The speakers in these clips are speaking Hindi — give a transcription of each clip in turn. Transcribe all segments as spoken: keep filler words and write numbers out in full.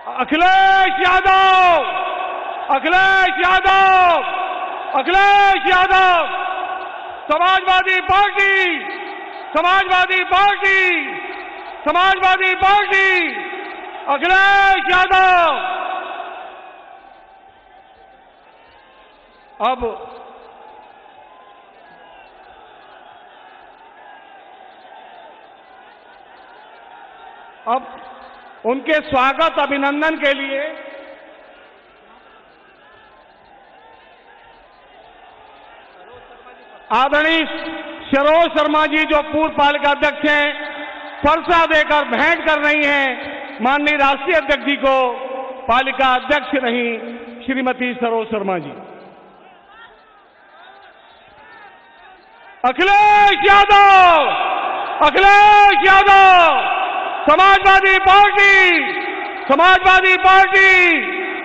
अखिलेश यादव, अखिलेश यादव, अखिलेश यादव, समाजवादी पार्टी, समाजवादी पार्टी, समाजवादी पार्टी, अखिलेश यादव। अब अब उनके स्वागत अभिनंदन के लिए आदरणीय सरोज शर्मा जी, जो पूर्व पालिका अध्यक्ष हैं, फरसा देकर भेंट कर रही हैं माननीय राष्ट्रीय अध्यक्ष जी को, पालिका अध्यक्ष नहीं श्रीमती सरोज शर्मा जी। अखिलेश यादव, अखिलेश यादव, समाजवादी पार्टी, समाजवादी पार्टी।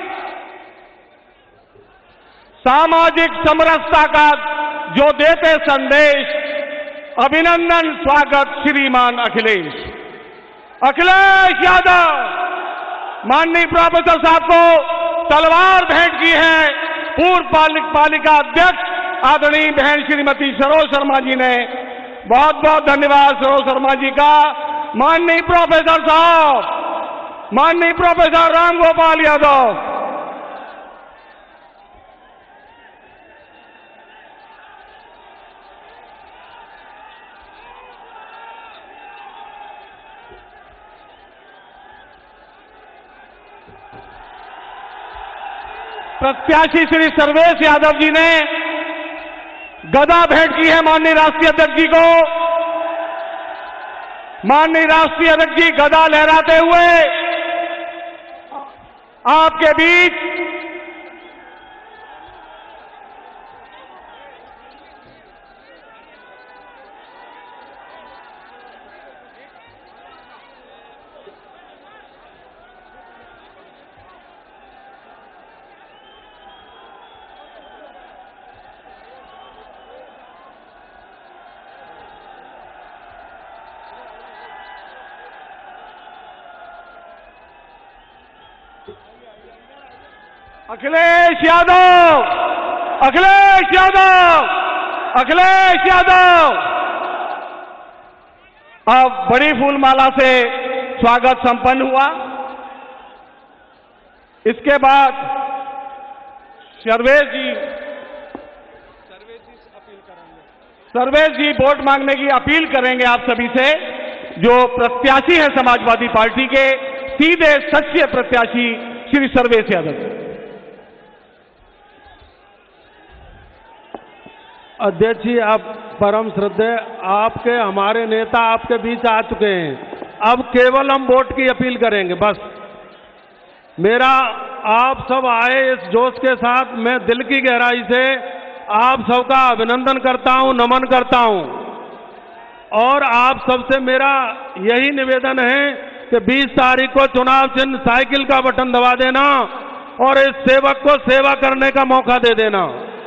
सामाजिक समरसता का जो देते संदेश, अभिनंदन स्वागत श्रीमान अखिलेश। अखिलेश यादव माननीय प्रोफेसर साहब को तलवार भेंट की है पूर्व पालिक पालिका अध्यक्ष आदरणीय बहन श्रीमती सरोज शर्मा जी ने। बहुत बहुत धन्यवाद सरोज शर्मा जी का। माननीय प्रोफेसर साहब, माननीय प्रोफेसर राम गोपाल यादव। प्रत्याशी श्री सर्वेश यादव जी ने गदा भेंट की है माननीय राष्ट्रीय अध्यक्ष जी को। माननीय राष्ट्रीय अध्यक्ष जी गदा लहराते हुए आपके बीच अखिलेश यादव, अखिलेश यादव, अखिलेश यादव। अब बड़ी फूलमाला से स्वागत संपन्न हुआ। इसके बाद सर्वेश जी सर्वेश जी वोट मांगने की अपील करेंगे आप सभी से, जो प्रत्याशी हैं समाजवादी पार्टी के सीधे सच्चे प्रत्याशी श्री सर्वेश यादव। अध्यक्ष जी, आप परम श्रद्धेय, आपके हमारे नेता आपके बीच आ चुके हैं। अब केवल हम वोट की अपील करेंगे बस। मेरा आप सब आए इस जोश के साथ, मैं दिल की गहराई से आप सबका अभिनंदन करता हूं, नमन करता हूं। और आप सबसे मेरा यही निवेदन है कि बीस तारीख को चुनाव चिन्ह साइकिल का बटन दबा देना और इस सेवक को सेवा करने का मौका दे देना।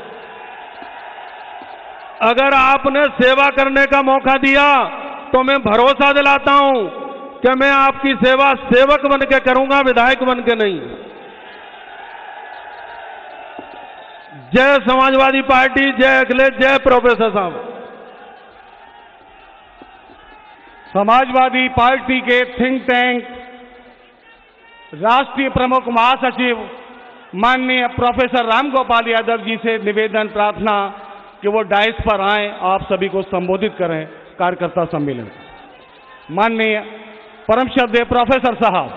अगर आपने सेवा करने का मौका दिया तो मैं भरोसा दिलाता हूं कि मैं आपकी सेवा सेवक बन के करूंगा, विधायक बन के नहीं। जय समाजवादी पार्टी, जय अखिलेश, जय प्रोफेसर साहब। समाजवादी पार्टी के थिंक टैंक राष्ट्रीय प्रमुख महासचिव माननीय प्रोफेसर राम गोपाल यादव जी से निवेदन प्रार्थना कि वो डाइस पर आए, आप सभी को संबोधित करें कार्यकर्ता सम्मेलन। माननीय परम श्रद्धेय प्रोफेसर साहब।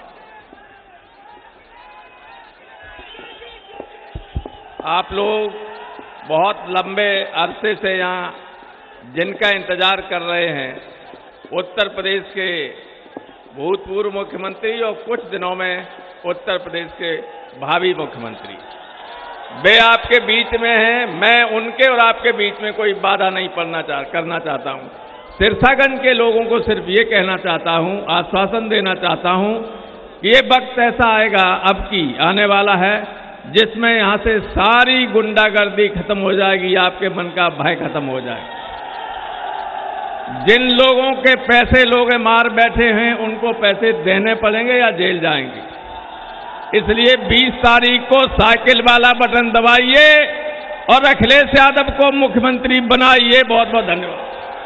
आप लोग बहुत लंबे अरसे से यहाँ जिनका इंतजार कर रहे हैं, उत्तर प्रदेश के भूतपूर्व मुख्यमंत्री और कुछ दिनों में उत्तर प्रदेश के भावी मुख्यमंत्री, वे आपके बीच में हैं। मैं उनके और आपके बीच में कोई बाधा नहीं पड़ना चाह करना चाहता हूं। सिरसागंज के लोगों को सिर्फ ये कहना चाहता हूं, आश्वासन देना चाहता हूं कि ये वक्त ऐसा आएगा, अब की आने वाला है, जिसमें यहां से सारी गुंडागर्दी खत्म हो जाएगी, आपके मन का भय खत्म हो जाएगा। जिन लोगों के पैसे लोग मार बैठे हैं, उनको पैसे देने पड़ेंगे या जेल जाएंगे। इसलिए बीस तारीख को साइकिल वाला बटन दबाइए और अखिलेश यादव को मुख्यमंत्री बनाइए। बहुत बहुत धन्यवाद।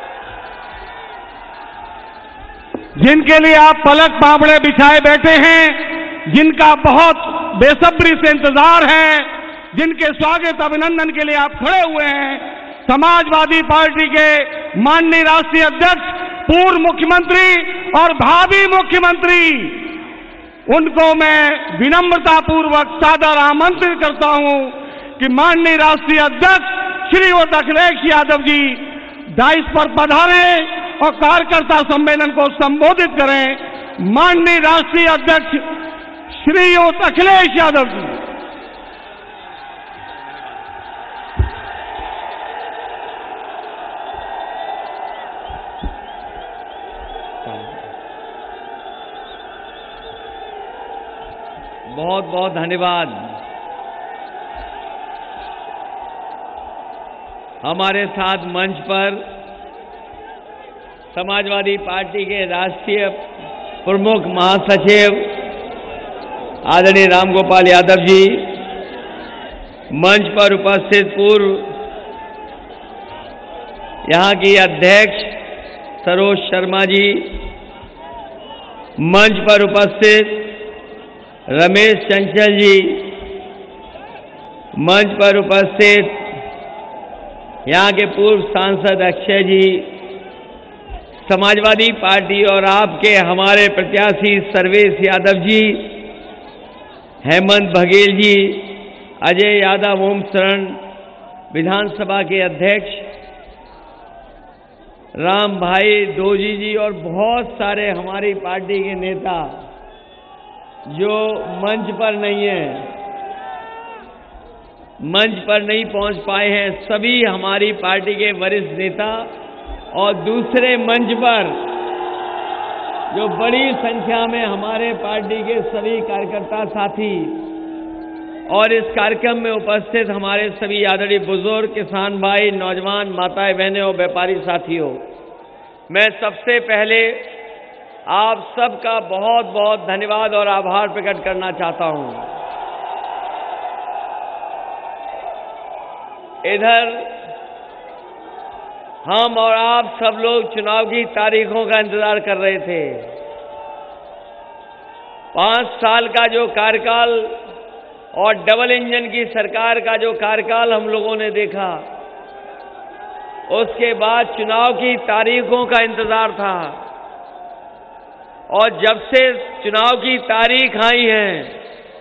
जिनके लिए आप पलक पापड़े बिछाए बैठे हैं, जिनका बहुत बेसब्री से इंतजार है, जिनके स्वागत अभिनंदन के लिए आप खड़े हुए हैं, समाजवादी पार्टी के माननीय राष्ट्रीय अध्यक्ष, पूर्व मुख्यमंत्री और भावी मुख्यमंत्री, उनको मैं विनम्रता पूर्वक सादर आमंत्रित करता हूं कि माननीय राष्ट्रीय अध्यक्ष श्रीयुत अखिलेश यादव जी डाइस पर पधारें और कार्यकर्ता सम्मेलन को संबोधित करें। माननीय राष्ट्रीय अध्यक्ष श्रीयुत अखिलेश यादव जी। बहुत बहुत धन्यवाद। हमारे साथ मंच पर समाजवादी पार्टी के राष्ट्रीय प्रमुख महासचिव आदरणीय रामगोपाल यादव जी, मंच पर उपस्थित पूर्व यहाँ की अध्यक्ष सरोज शर्मा जी, मंच पर उपस्थित रमेश चंचल जी, मंच पर उपस्थित यहाँ के पूर्व सांसद अक्षय जी, समाजवादी पार्टी और आपके हमारे प्रत्याशी सर्वेश यादव जी, हेमंत बघेल जी, अजय यादव, ओम शरण विधानसभा के अध्यक्ष, राम भाई दोजी जी और बहुत सारे हमारी पार्टी के नेता जो मंच पर नहीं है, मंच पर नहीं पहुंच पाए हैं, सभी हमारी पार्टी के वरिष्ठ नेता और दूसरे मंच पर जो बड़ी संख्या में हमारे पार्टी के सभी कार्यकर्ता साथी और इस कार्यक्रम में उपस्थित हमारे सभी आदरणीय बुजुर्ग, किसान भाई, नौजवान, माताएं, बहनें और व्यापारी साथियों, मैं सबसे पहले आप सबका बहुत बहुत धन्यवाद और आभार प्रकट करना चाहता हूं। इधर हम और आप सब लोग चुनाव की तारीखों का इंतजार कर रहे थे। पांच साल का जो कार्यकाल और डबल इंजन की सरकार का जो कार्यकाल हम लोगों ने देखा, उसके बाद चुनाव की तारीखों का इंतजार था और जब से चुनाव की तारीख आई है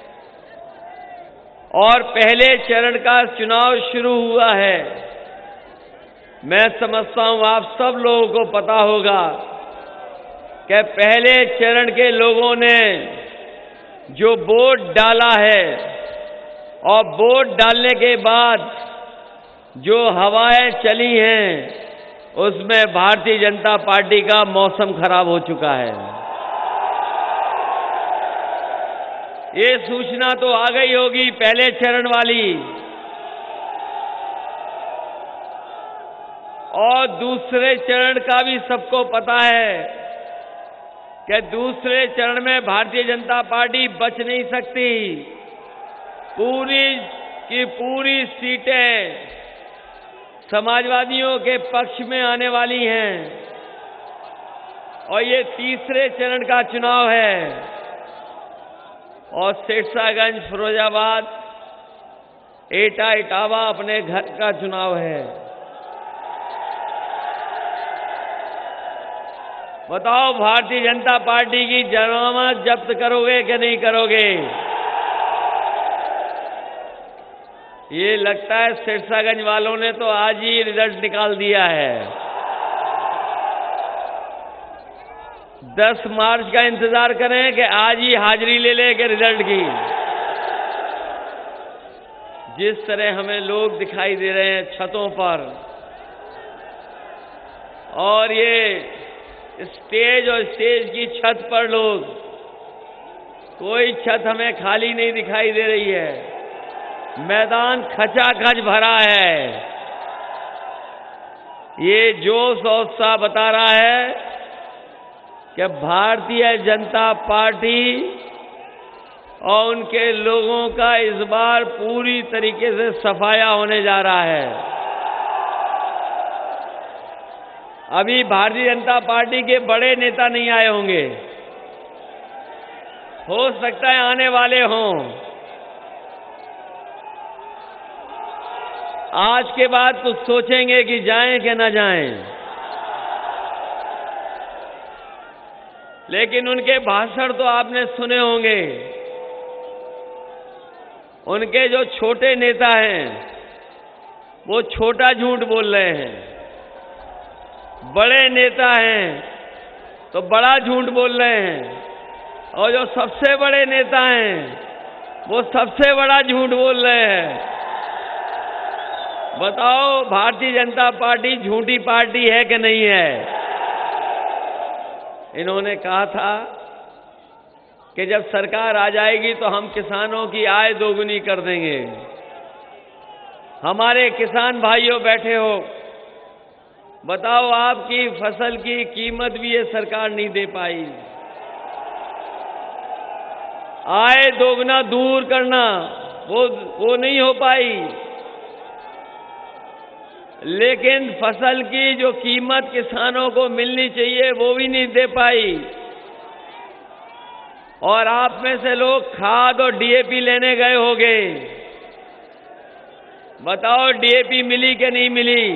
और पहले चरण का चुनाव शुरू हुआ है, मैं समझता हूं आप सब लोगों को पता होगा कि पहले चरण के लोगों ने जो वोट डाला है और वोट डालने के बाद जो हवाएं चली हैं, उसमें भारतीय जनता पार्टी का मौसम खराब हो चुका है। ये सूचना तो आ गई होगी पहले चरण वाली, और दूसरे चरण का भी सबको पता है कि दूसरे चरण में भारतीय जनता पार्टी बच नहीं सकती। पूरी की पूरी सीटें समाजवादियों के पक्ष में आने वाली हैं और ये तीसरे चरण का चुनाव है और सिरसागंज, फिरोजाबाद, एटा, इटावा अपने घर का चुनाव है। बताओ भारतीय जनता पार्टी की जमानत जब्त करोगे कि नहीं करोगे? ये लगता है सिरसागंज वालों ने तो आज ही रिजल्ट निकाल दिया है। दस मार्च का इंतजार करें कि आज ही हाजिरी ले ले के रिजल्ट की। जिस तरह हमें लोग दिखाई दे रहे हैं छतों पर, और ये स्टेज और स्टेज की छत पर लोग, कोई छत हमें खाली नहीं दिखाई दे रही है, मैदान खचाखच भरा है। ये जोश और उत्साह बता रहा है कि भारतीय जनता पार्टी और उनके लोगों का इस बार पूरी तरीके से सफाया होने जा रहा है। अभी भारतीय जनता पार्टी के बड़े नेता नहीं आए होंगे, हो सकता है आने वाले हों। आज के बाद कुछ सोचेंगे कि जाएं कि न जाएं, लेकिन उनके भाषण तो आपने सुने होंगे। उनके जो छोटे नेता हैं वो छोटा झूठ बोल रहे हैं, बड़े नेता हैं तो बड़ा झूठ बोल रहे हैं, और जो सबसे बड़े नेता हैं वो सबसे बड़ा झूठ बोल रहे हैं। बताओ भारतीय जनता पार्टी झूठी पार्टी है कि नहीं है? इन्होंने कहा था कि जब सरकार आ जाएगी तो हम किसानों की आय दोगुनी कर देंगे। हमारे किसान भाइयों बैठे हो, बताओ आपकी फसल की कीमत भी ये सरकार नहीं दे पाई। आय दोगुना दूर करना वो वो नहीं हो पाई, लेकिन फसल की जो कीमत किसानों को मिलनी चाहिए वो भी नहीं दे पाई। और आप में से लोग खाद और डीएपी लेने गए होंगे, बताओ डीएपी मिली कि नहीं मिली?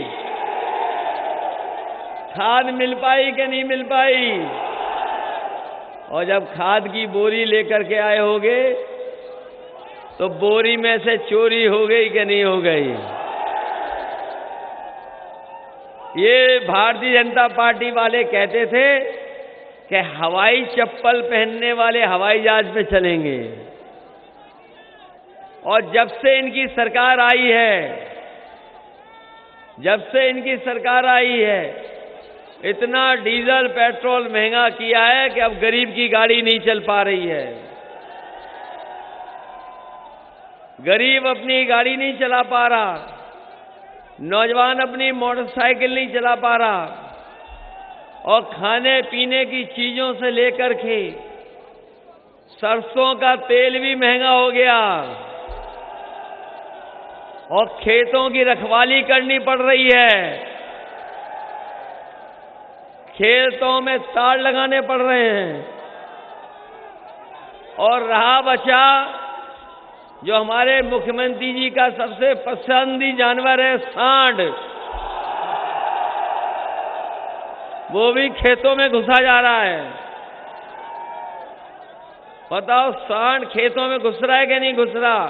खाद मिल पाई कि नहीं मिल पाई? और जब खाद की बोरी लेकर के आए होंगे तो बोरी में से चोरी हो गई कि नहीं हो गई? ये भारतीय जनता पार्टी वाले कहते थे कि हवाई चप्पल पहनने वाले हवाई जहाज में चलेंगे, और जब से इनकी सरकार आई है जब से इनकी सरकार आई है इतना डीजल पेट्रोल महंगा किया है कि अब गरीब की गाड़ी नहीं चल पा रही है। गरीब अपनी गाड़ी नहीं चला पा रहा, नौजवान अपनी मोटरसाइकिल नहीं चला पा रहा, और खाने पीने की चीजों से लेकर के सरसों का तेल भी महंगा हो गया, और खेतों की रखवाली करनी पड़ रही है, खेतों में तार लगाने पड़ रहे हैं। और रहा बचा जो हमारे मुख्यमंत्री जी का सबसे पसंदीदा जानवर है सांड, वो भी खेतों में घुसा जा रहा है। बताओ सांड खेतों में घुस रहा है कि नहीं घुस रहा?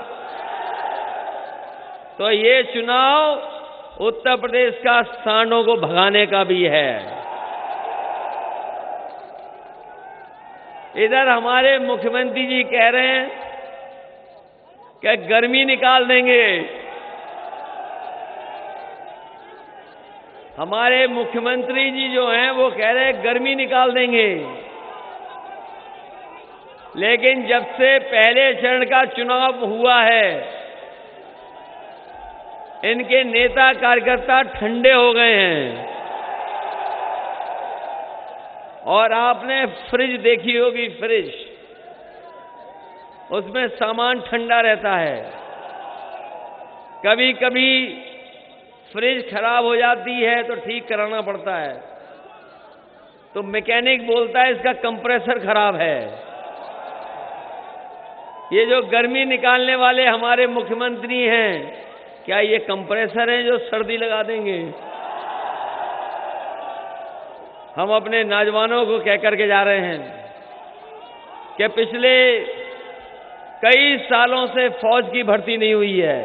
तो ये चुनाव उत्तर प्रदेश का सांडों को भगाने का भी है। इधर हमारे मुख्यमंत्री जी कह रहे हैं कि गर्मी निकाल देंगे। हमारे मुख्यमंत्री जी जो हैं वो कह रहे हैं गर्मी निकाल देंगे, लेकिन जब से पहले चरण का चुनाव हुआ है इनके नेता कार्यकर्ता ठंडे हो गए हैं। और आपने फ्रिज देखी होगी, फ्रिज, उसमें सामान ठंडा रहता है। कभी कभी फ्रिज खराब हो जाती है तो ठीक कराना पड़ता है, तो मैकेनिक बोलता है इसका कंप्रेसर खराब है। ये जो गर्मी निकालने वाले हमारे मुख्यमंत्री हैं, क्या ये कंप्रेसर हैं जो सर्दी लगा देंगे? हम अपने नौजवानों को कह करके जा रहे हैं कि पिछले कई सालों से फौज की भर्ती नहीं हुई है,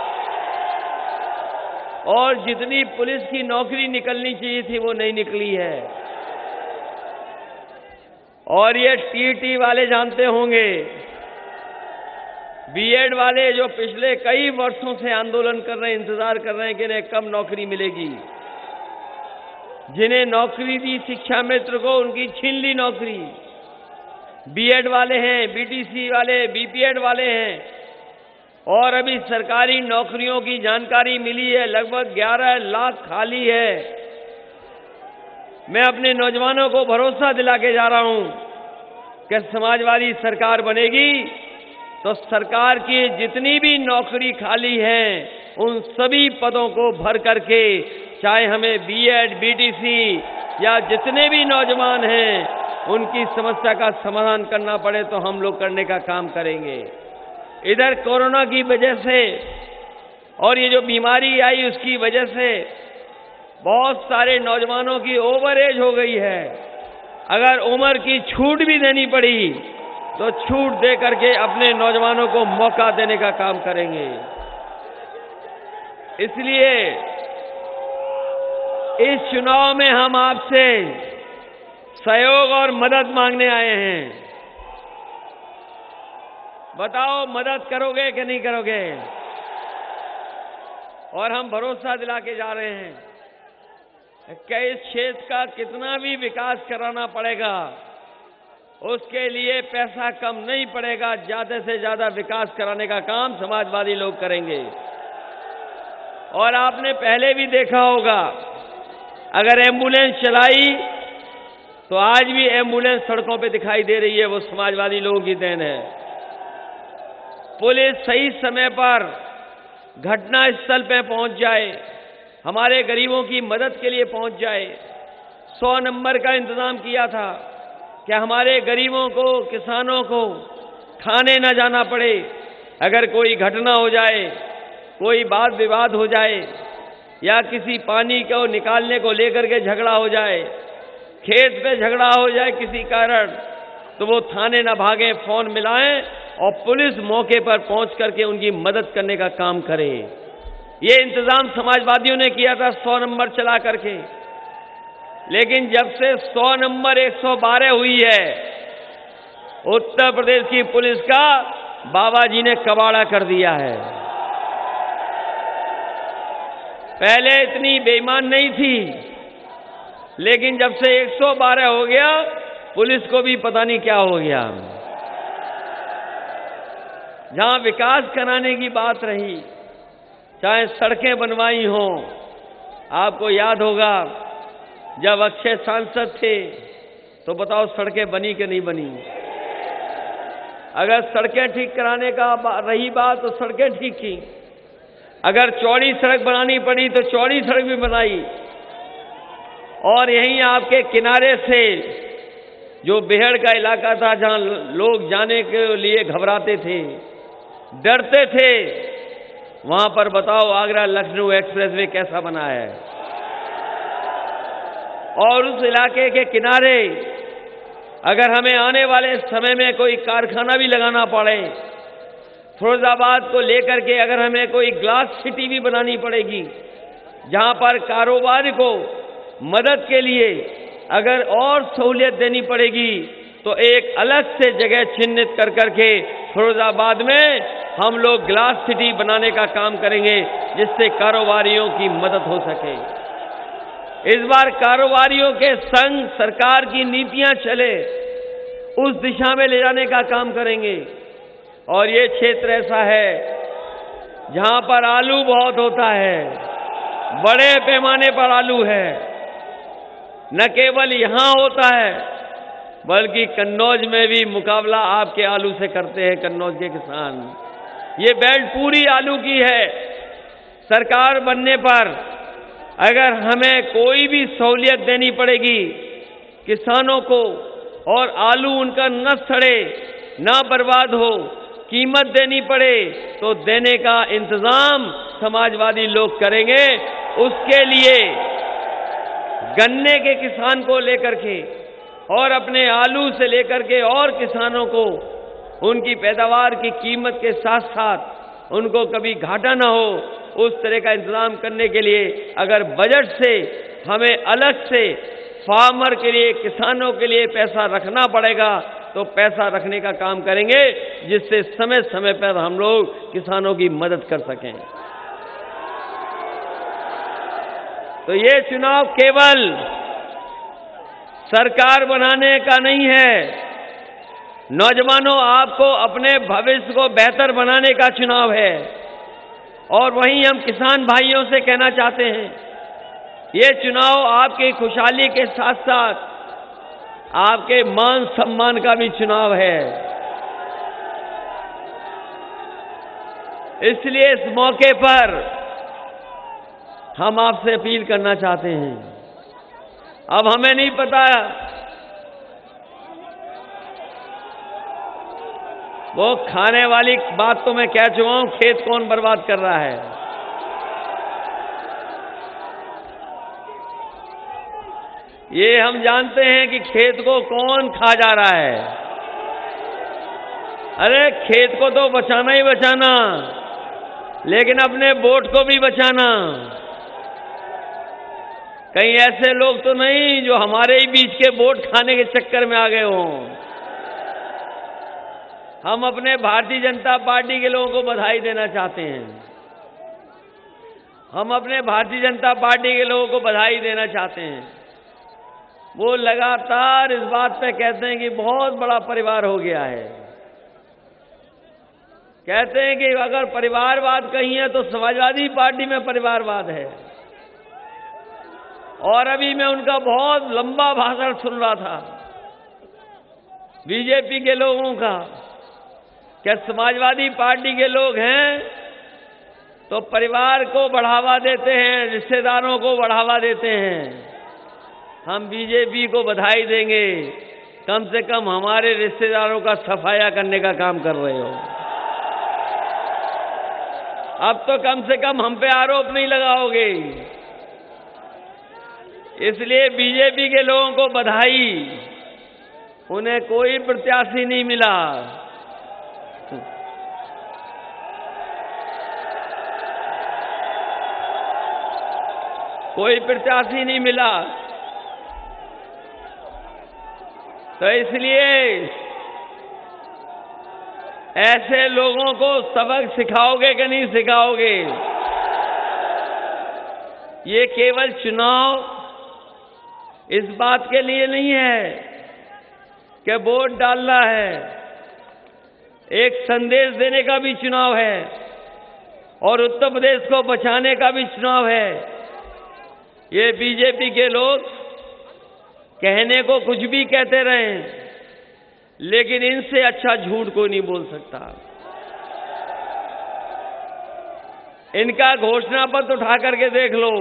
और जितनी पुलिस की नौकरी निकलनी चाहिए थी वो नहीं निकली है। और ये टीटी वाले जानते होंगे, बीएड वाले जो पिछले कई वर्षों से आंदोलन कर रहे हैं, इंतजार कर रहे हैं कि इन्हें कब नौकरी मिलेगी। जिन्हें नौकरी दी शिक्षा मित्र को, उनकी छीन ली नौकरी। बीएड वाले हैं, बीटीसी वाले, बीपीएड वाले हैं, और अभी सरकारी नौकरियों की जानकारी मिली है लगभग ग्यारह लाख खाली है। मैं अपने नौजवानों को भरोसा दिला के जा रहा हूं कि समाजवादी सरकार बनेगी तो सरकार की जितनी भी नौकरी खाली हैं, उन सभी पदों को भर करके, चाहे हमें बीएड, बीटीसी या जितने भी नौजवान हैं उनकी समस्या का समाधान करना पड़े तो हम लोग करने का काम करेंगे। इधर कोरोना की वजह से और ये जो बीमारी आई उसकी वजह से बहुत सारे नौजवानों की ओवर एज हो गई है। अगर उम्र की छूट भी देनी पड़ी तो छूट दे करके अपने नौजवानों को मौका देने का काम करेंगे। इसलिए इस चुनाव में हम आपसे सहयोग और मदद मांगने आए हैं। बताओ मदद करोगे कि नहीं करोगे? और हम भरोसा दिला के जा रहे हैं कि इस क्षेत्र का कितना भी विकास कराना पड़ेगा, उसके लिए पैसा कम नहीं पड़ेगा। ज्यादा से ज्यादा विकास कराने का काम समाजवादी लोग करेंगे। और आपने पहले भी देखा होगा, अगर एम्बुलेंस चलाई तो आज भी एम्बुलेंस सड़कों पे दिखाई दे रही है, वो समाजवादी लोगों की देन है। पुलिस सही समय पर घटना स्थल पे पहुंच जाए, हमारे गरीबों की मदद के लिए पहुंच जाए। सौ नंबर का इंतजाम किया था कि हमारे गरीबों को, किसानों को थाने न जाना पड़े। अगर कोई घटना हो जाए, कोई वाद विवाद हो जाए या किसी पानी को निकालने को लेकर के झगड़ा हो जाए, खेत पे झगड़ा हो जाए किसी कारण, तो वो थाने न भागें, फोन मिलाएं और पुलिस मौके पर पहुंच करके उनकी मदद करने का काम करे। ये इंतजाम समाजवादियों ने किया था सौ नंबर चला करके। लेकिन जब से सौ नंबर एक सौ बारह हुई है, उत्तर प्रदेश की पुलिस का बाबा जी ने कबाड़ा कर दिया है। पहले इतनी बेईमान नहीं थी, लेकिन जब से एक सौ बारह हो गया, पुलिस को भी पता नहीं क्या हो गया। जहां विकास कराने की बात रही, चाहे सड़कें बनवाई हों, आपको याद होगा जब अक्षय सांसद थे तो बताओ सड़कें बनी कि नहीं बनी? अगर सड़कें ठीक कराने का रही बात तो सड़कें ठीक की। अगर चौड़ी सड़क बनानी पड़ी तो चौड़ी सड़क भी बनाई। और यहीं आपके किनारे से जो बेहड़ का इलाका था, जहां लोग जाने के लिए घबराते थे, डरते थे, वहां पर बताओ आगरा लखनऊ एक्सप्रेसवे कैसा बना है। और उस इलाके के किनारे अगर हमें आने वाले समय में कोई कारखाना भी लगाना पड़े, फिरोजाबाद को लेकर के अगर हमें कोई ग्लास सिटी भी बनानी पड़ेगी, जहां पर कारोबार को मदद के लिए अगर और सहूलियत देनी पड़ेगी, तो एक अलग से जगह चिन्हित कर करके फिरोजाबाद में हम लोग ग्लास सिटी बनाने का काम करेंगे, जिससे कारोबारियों की मदद हो सके। इस बार कारोबारियों के संग सरकार की नीतियां चले, उस दिशा में ले जाने का काम करेंगे। और ये क्षेत्र ऐसा है जहां पर आलू बहुत होता है, बड़े पैमाने पर आलू है। न केवल यहां होता है, बल्कि कन्नौज में भी मुकाबला आपके आलू से करते हैं कन्नौज के किसान। ये बेल्ट पूरी आलू की है। सरकार बनने पर अगर हमें कोई भी सहूलियत देनी पड़ेगी किसानों को, और आलू उनका न सड़े, ना बर्बाद हो, कीमत देनी पड़े, तो देने का इंतजाम समाजवादी लोग करेंगे। उसके लिए गन्ने के किसान को लेकर के और अपने आलू से लेकर के और किसानों को उनकी पैदावार की कीमत के साथ साथ उनको कभी घाटा ना हो, उस तरह का इंतजाम करने के लिए अगर बजट से हमें अलग से फार्मर के लिए, किसानों के लिए पैसा रखना पड़ेगा, तो पैसा रखने का काम करेंगे, जिससे समय समय पर हम लोग किसानों की मदद कर सकें। तो ये चुनाव केवल सरकार बनाने का नहीं है, नौजवानों, आपको अपने भविष्य को बेहतर बनाने का चुनाव है। और वहीं हम किसान भाइयों से कहना चाहते हैं, ये चुनाव आपकी खुशहाली के साथ साथ आपके मान सम्मान का भी चुनाव है। इसलिए इस मौके पर हम आपसे अपील करना चाहते हैं। अब हमें नहीं पता वो खाने वाली बात तो मैं कह चुका हूं, खेत कौन बर्बाद कर रहा है। ये हम जानते हैं कि खेत को कौन खा जा रहा है। अरे खेत को तो बचाना ही बचाना, लेकिन अपने वोट को भी बचाना। कहीं ऐसे लोग तो नहीं जो हमारे ही बीच के वोट खाने के चक्कर में आ गए हों। हम अपने भारतीय जनता पार्टी के लोगों को बधाई देना चाहते हैं। हम अपने भारतीय जनता पार्टी के लोगों को बधाई देना चाहते हैं। वो लगातार इस बात पे कहते हैं कि बहुत बड़ा परिवार हो गया है। कहते हैं कि अगर परिवारवाद कहीं है तो समाजवादी पार्टी में परिवारवाद है। और अभी मैं उनका बहुत लंबा भाषण सुन रहा था बीजेपी के लोगों का। क्या समाजवादी पार्टी के लोग हैं तो परिवार को बढ़ावा देते हैं, रिश्तेदारों को बढ़ावा देते हैं। हम बीजेपी को बधाई देंगे, कम से कम हमारे रिश्तेदारों का सफाया करने का काम कर रहे हो। अब तो कम से कम हम पे आरोप नहीं लगाओगे। इसलिए बीजेपी के लोगों को बधाई। उन्हें कोई प्रत्याशी नहीं मिला। कोई प्रत्याशी नहीं मिला, तो इसलिए ऐसे लोगों को सबक सिखाओगे कि नहीं सिखाओगे? ये केवल चुनाव इस बात के लिए नहीं है कि वोट डालना है, एक संदेश देने का भी चुनाव है और उत्तर प्रदेश को बचाने का भी चुनाव है। ये बीजेपी के लोग कहने को कुछ भी कहते रहे, लेकिन इनसे अच्छा झूठ कोई नहीं बोल सकता। इनका घोषणा पत्र उठा करके देख लो।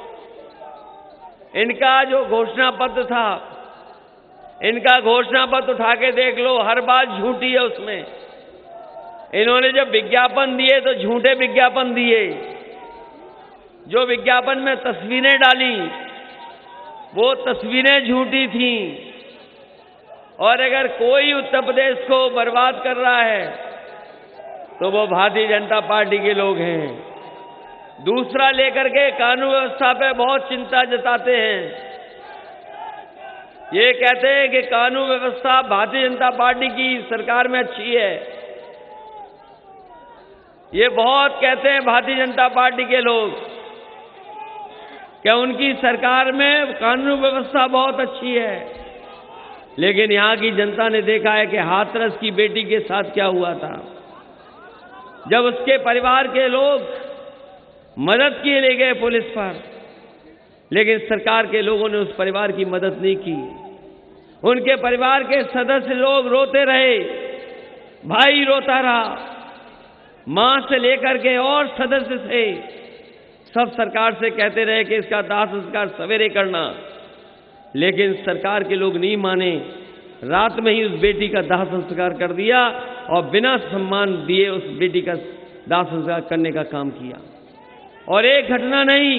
इनका जो घोषणा पत्र था, इनका घोषणा पत्र उठा के देख लो, हर बात झूठी है उसमें। इन्होंने जब विज्ञापन दिए तो झूठे विज्ञापन दिए। जो विज्ञापन में तस्वीरें डाली वो तस्वीरें झूठी थीं। और अगर कोई उत्तर प्रदेश को बर्बाद कर रहा है तो वो भारतीय जनता पार्टी के लोग हैं। दूसरा लेकर के कानून व्यवस्था पे बहुत चिंता जताते हैं। ये कहते हैं कि कानून व्यवस्था भारतीय जनता पार्टी की सरकार में अच्छी है। ये बहुत कहते हैं भारतीय जनता पार्टी के लोग क्या उनकी सरकार में कानून व्यवस्था बहुत अच्छी है। लेकिन यहां की जनता ने देखा है कि हाथरस की बेटी के साथ क्या हुआ था। जब उसके परिवार के लोग मदद के लिए गए पुलिस पर, लेकिन सरकार के लोगों ने उस परिवार की मदद नहीं की। उनके परिवार के सदस्य लोग रोते रहे, भाई रोता रहा, मां से लेकर के और सदस्य थे, सब सरकार से कहते रहे कि इसका दाह संस्कार सवेरे करना। लेकिन सरकार के लोग नहीं माने, रात में ही उस बेटी का दाह संस्कार कर दिया और बिना सम्मान दिए उस बेटी का दाह संस्कार करने का काम किया। और एक घटना नहीं,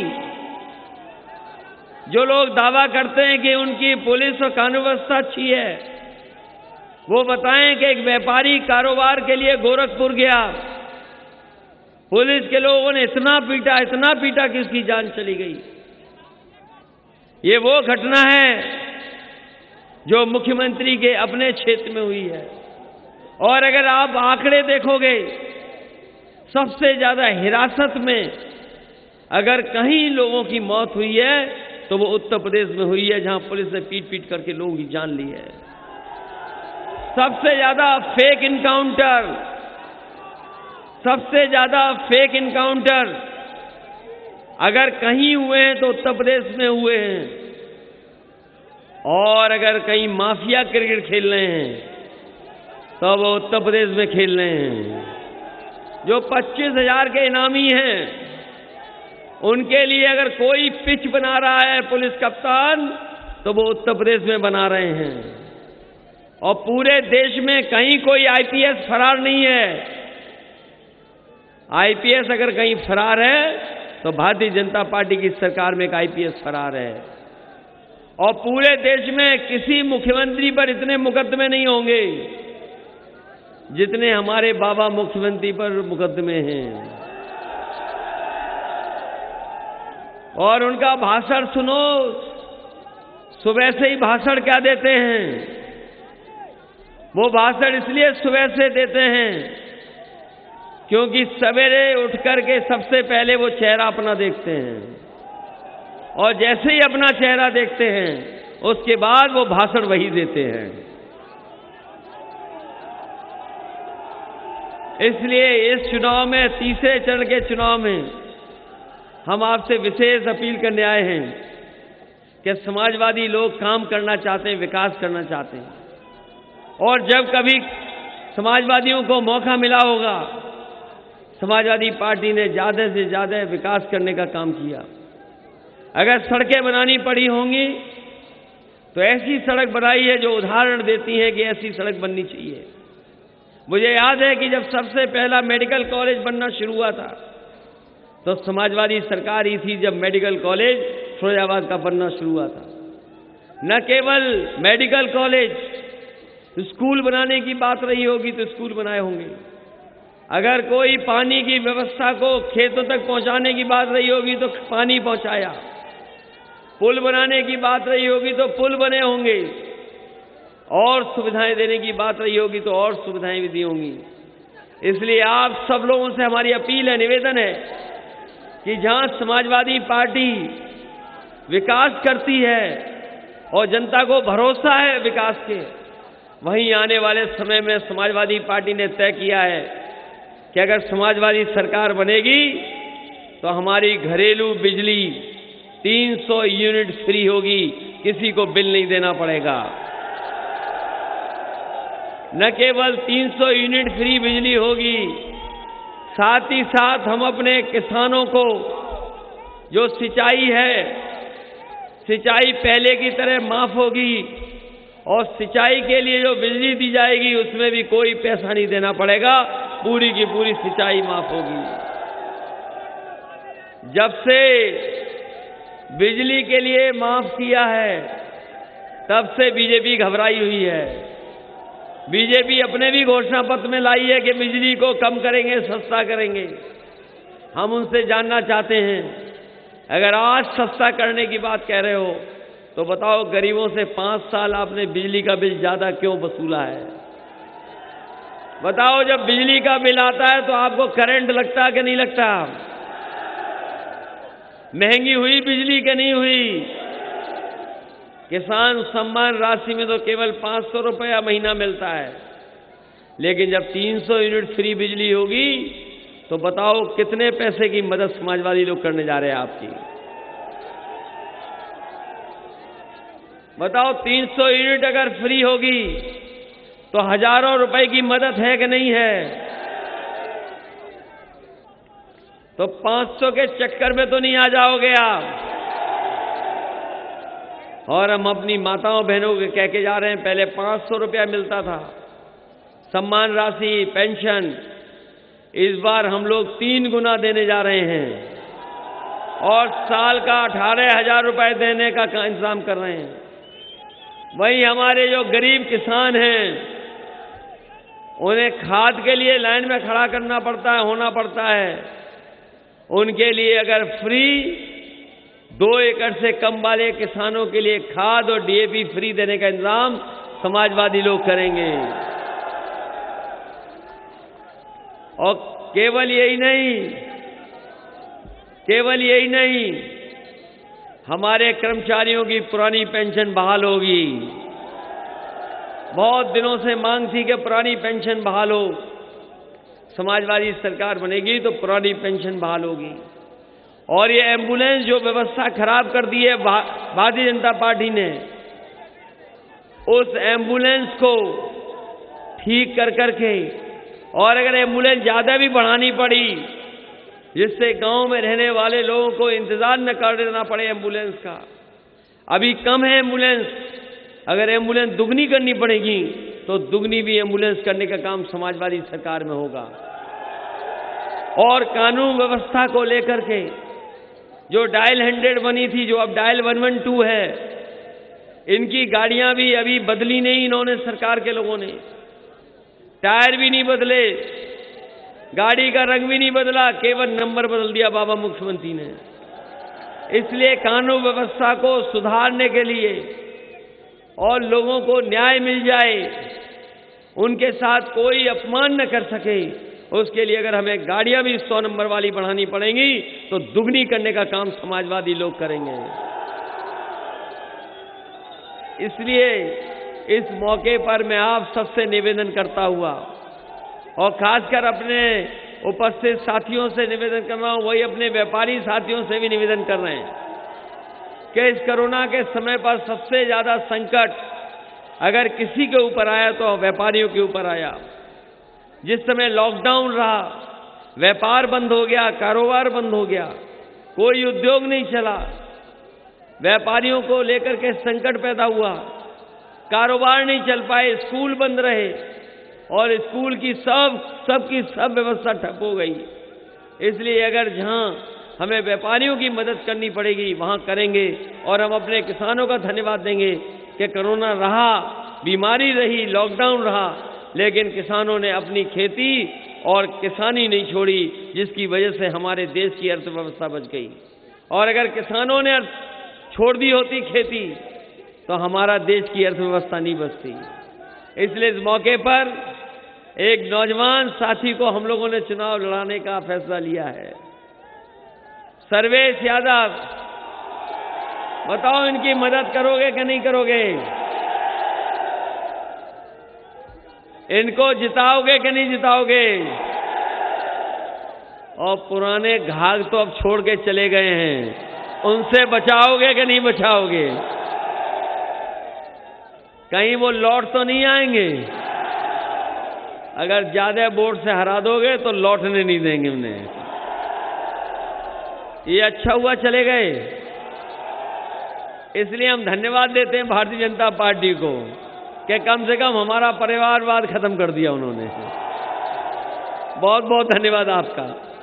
जो लोग दावा करते हैं कि उनकी पुलिस और कानून व्यवस्था अच्छी है, वो बताएं कि एक व्यापारी कारोबार के लिए गोरखपुर गया, पुलिस के लोगों ने इतना पीटा इतना पीटा कि उसकी जान चली गई। ये वो घटना है जो मुख्यमंत्री के अपने क्षेत्र में हुई है। और अगर आप आंकड़े देखोगे, सबसे ज्यादा हिरासत में अगर कहीं लोगों की मौत हुई है तो वो उत्तर प्रदेश में हुई है, जहां पुलिस ने पीट पीट करके लोगों की जान ली है। सबसे ज्यादा फेक इनकाउंटर सबसे ज्यादा फेक इनकाउंटर अगर कहीं हुए हैं तो उत्तर प्रदेश में हुए हैं। और अगर कहीं माफिया क्रिकेट खेल रहे हैं तो वो उत्तर प्रदेश में खेल रहे हैं। जो पच्चीस हजार के इनामी हैं, उनके लिए अगर कोई पिच बना रहा है पुलिस कप्तान, तो वो उत्तर प्रदेश में बना रहे हैं। और पूरे देश में कहीं कोई आईपीएस फरार नहीं है। आईपीएस अगर कहीं फरार है तो भारतीय जनता पार्टी की सरकार में एक आईपीएस फरार है। और पूरे देश में किसी मुख्यमंत्री पर इतने मुकदमे नहीं होंगे जितने हमारे बाबा मुख्यमंत्री पर मुकदमे हैं। और उनका भाषण सुनो, सुबह से ही भाषण क्या देते हैं। वो भाषण इसलिए सुबह से देते हैं क्योंकि सवेरे उठ करके सबसे पहले वो चेहरा अपना देखते हैं, और जैसे ही अपना चेहरा देखते हैं उसके बाद वो भाषण वही देते हैं। इसलिए इस चुनाव में, तीसरे चरण के चुनाव में, हम आपसे विशेष अपील करने आए हैं कि समाजवादी लोग काम करना चाहते हैं, विकास करना चाहते हैं। और जब कभी समाजवादियों को मौका मिला होगा, समाजवादी पार्टी ने ज्यादा से ज्यादा विकास करने का काम किया। अगर सड़कें बनानी पड़ी होंगी तो ऐसी सड़क बनाई है जो उदाहरण देती है कि ऐसी सड़क बननी चाहिए। मुझे याद है कि जब सबसे पहला मेडिकल कॉलेज बनना शुरू हुआ था तो समाजवादी सरकार ही थी जब मेडिकल कॉलेज फिरोजाबाद का बनना शुरू हुआ था। न केवल मेडिकल कॉलेज, स्कूल बनाने की बात रही होगी तो स्कूल बनाए होंगे। अगर कोई पानी की व्यवस्था को खेतों तक पहुंचाने की बात रही होगी तो पानी पहुंचाया। पुल बनाने की बात रही होगी तो पुल बने होंगे। और सुविधाएं देने की बात रही होगी तो और सुविधाएं भी दी होंगी। इसलिए आप सब लोगों से हमारी अपील है, निवेदन है कि जहां समाजवादी पार्टी विकास करती है और जनता को भरोसा है विकास के, वहीं आने वाले समय में समाजवादी पार्टी ने तय किया है कि अगर समाजवादी सरकार बनेगी तो हमारी घरेलू बिजली तीन सौ यूनिट फ्री होगी, किसी को बिल नहीं देना पड़ेगा। न केवल तीन सौ यूनिट फ्री बिजली होगी, साथ ही साथ हम अपने किसानों को जो सिंचाई है, सिंचाई पहले की तरह माफ होगी, और सिंचाई के लिए जो बिजली दी जाएगी उसमें भी कोई पैसा नहीं देना पड़ेगा, पूरी की पूरी सिंचाई माफ होगी। जब से बिजली के लिए माफ किया है तब से बीजेपी घबराई हुई है। बीजेपी अपने भी घोषणा पत्र में लाई है कि बिजली को कम करेंगे, सस्ता करेंगे। हम उनसे जानना चाहते हैं, अगर आज सस्ता करने की बात कह रहे हो तो बताओ गरीबों से पांच साल आपने बिजली का बिल ज्यादा क्यों वसूला है? बताओ, जब बिजली का बिल आता है तो आपको करंट लगता कि नहीं लगता? महंगी हुई बिजली कि नहीं हुई? किसान सम्मान राशि में तो केवल पांच सौ रुपया महीना मिलता है, लेकिन जब तीन सौ यूनिट फ्री बिजली होगी तो बताओ कितने पैसे की मदद समाजवादी लोग करने जा रहे हैं आपकी। बताओ, तीन सौ यूनिट अगर फ्री होगी तो हजारों रुपए की मदद है कि नहीं है? तो पांच सौ के चक्कर में तो नहीं आ जाओगे आप। और हम अपनी माताओं बहनों को कह के जा रहे हैं, पहले पांच सौ रुपया मिलता था सम्मान राशि, पेंशन, इस बार हम लोग तीन गुना देने जा रहे हैं और साल का अठारह हजार रुपए देने का इंतजाम कर रहे हैं। वही हमारे जो गरीब किसान हैं उन्हें खाद के लिए लाइन में खड़ा करना पड़ता है, होना पड़ता है। उनके लिए अगर फ्री दो एकड़ से कम वाले किसानों के लिए खाद और डीएपी फ्री देने का इंतजाम समाजवादी लोग करेंगे। और केवल यही नहीं, केवल यही नहीं, हमारे कर्मचारियों की पुरानी पेंशन बहाल होगी। बहुत दिनों से मांग थी कि पुरानी पेंशन बहाल हो। समाजवादी सरकार बनेगी तो पुरानी पेंशन बहाल होगी। और ये एम्बुलेंस जो व्यवस्था खराब कर दी है भारतीय जनता पार्टी ने, उस एम्बुलेंस को ठीक कर करके और अगर एम्बुलेंस ज़्यादा भी बढ़ानी पड़ी, जिससे गांव में रहने वाले लोगों को इंतजार न करना पड़े एम्बुलेंस का, अभी कम है एम्बुलेंस, अगर एम्बुलेंस दुगनी करनी पड़ेगी तो दुगनी भी एम्बुलेंस करने का काम समाजवादी सरकार में होगा। और कानून व्यवस्था को लेकर के जो डायल हंड्रेड बनी थी, जो अब डायल वन वन टू है, इनकी गाड़ियां भी अभी बदली नहीं इन्होंने, सरकार के लोगों ने टायर भी नहीं बदले, गाड़ी का रंग भी नहीं बदला, केवल नंबर बदल दिया बाबा मुख्यमंत्री ने। इसलिए कानून व्यवस्था को सुधारने के लिए और लोगों को न्याय मिल जाए, उनके साथ कोई अपमान न कर सके, उसके लिए अगर हमें गाड़ियां भी सौ नंबर वाली बढ़ानी पड़ेंगी तो दुगनी करने का काम समाजवादी लोग करेंगे। इसलिए इस मौके पर मैं आप सबसे निवेदन करता हुआ और खासकर अपने उपस्थित साथियों से निवेदन कर रहा हूं, वही अपने व्यापारी साथियों से भी निवेदन कर रहे हैं कि इस कोरोना के समय पर सबसे ज्यादा संकट अगर किसी के ऊपर आया तो व्यापारियों के ऊपर आया। जिस समय लॉकडाउन रहा, व्यापार बंद हो गया, कारोबार बंद हो गया, कोई उद्योग नहीं चला, व्यापारियों को लेकर के संकट पैदा हुआ, कारोबार नहीं चल पाए, स्कूल बंद रहे और स्कूल की सब सब की सब व्यवस्था ठप हो गई। इसलिए अगर जहां हमें व्यापारियों की मदद करनी पड़ेगी वहां करेंगे और हम अपने किसानों का धन्यवाद देंगे कि कोरोना रहा, बीमारी रही, लॉकडाउन रहा, लेकिन किसानों ने अपनी खेती और किसानी नहीं छोड़ी, जिसकी वजह से हमारे देश की अर्थव्यवस्था बच गई। और अगर किसानों ने छोड़ दी होती खेती तो हमारा देश की अर्थव्यवस्था नहीं बचती। इसलिए इस मौके पर एक नौजवान साथी को हम लोगों ने चुनाव लड़ाने का फैसला लिया है, सर्वेश यादव। बताओ इनकी मदद करोगे कि नहीं करोगे? इनको जिताओगे कि नहीं जिताओगे? और पुराने घाघ तो अब छोड़ के चले गए हैं, उनसे बचाओगे कि नहीं बचाओगे? कहीं वो लौट तो नहीं आएंगे? अगर ज्यादा वोट से हरा दोगे तो लौटने नहीं देंगे उन्हें। ये अच्छा हुआ चले गए, इसलिए हम धन्यवाद देते हैं भारतीय जनता पार्टी को कि कम से कम हमारा परिवारवाद खत्म कर दिया उन्होंने। बहुत बहुत धन्यवाद आपका।